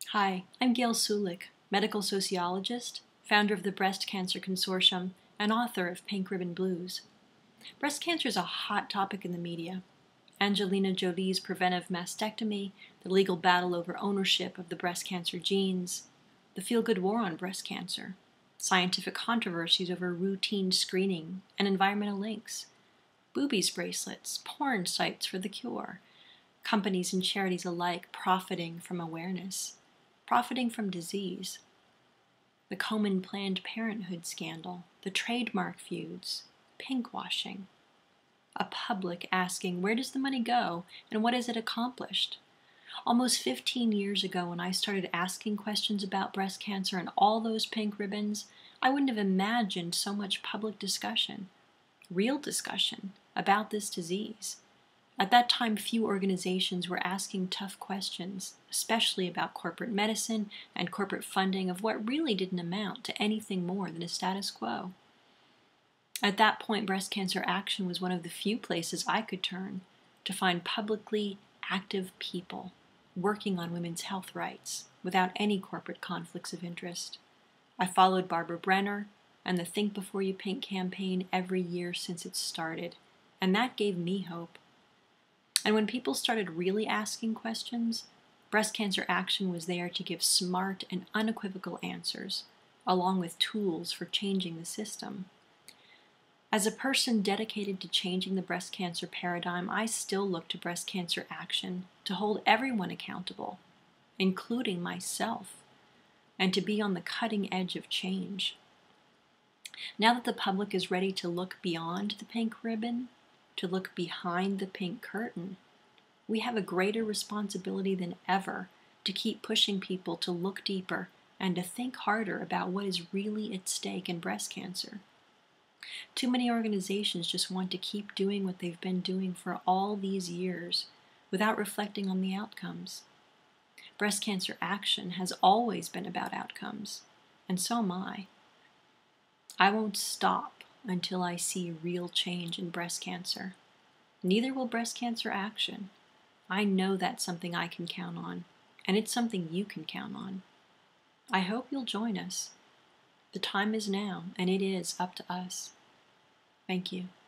Hi, I'm Gail Sulik, medical sociologist, founder of the Breast Cancer Consortium, and author of Pink Ribbon Blues. Breast cancer is a hot topic in the media. Angelina Jolie's preventive mastectomy, the legal battle over ownership of the breast cancer genes, the feel-good war on breast cancer, scientific controversies over routine screening and environmental links, boobies bracelets, porn sites for the cure, companies and charities alike profiting from awareness, profiting from disease, the Komen Planned Parenthood scandal, the trademark feuds, pinkwashing, a public asking, where does the money go and what has it accomplished? Almost 15 years ago, when I started asking questions about breast cancer and all those pink ribbons, I wouldn't have imagined so much public discussion, real discussion, about this disease. At that time, few organizations were asking tough questions, especially about corporate medicine and corporate funding of what really didn't amount to anything more than a status quo. At that point, Breast Cancer Action was one of the few places I could turn to find publicly active people working on women's health rights without any corporate conflicts of interest. I followed Barbara Brenner and the Think Before You Pink campaign every year since it started, and that gave me hope. And when people started really asking questions, Breast Cancer Action was there to give smart and unequivocal answers, along with tools for changing the system. As a person dedicated to changing the breast cancer paradigm, I still look to Breast Cancer Action to hold everyone accountable, including myself, and to be on the cutting edge of change. Now that the public is ready to look beyond the pink ribbon, to look behind the pink curtain, we have a greater responsibility than ever to keep pushing people to look deeper and to think harder about what is really at stake in breast cancer. Too many organizations just want to keep doing what they've been doing for all these years without reflecting on the outcomes. Breast Cancer Action has always been about outcomes, and so am I. I won't stop until I see real change in breast cancer. Neither will Breast Cancer Action. I know that's something I can count on, and it's something you can count on. I hope you'll join us. The time is now, and it is up to us. Thank you.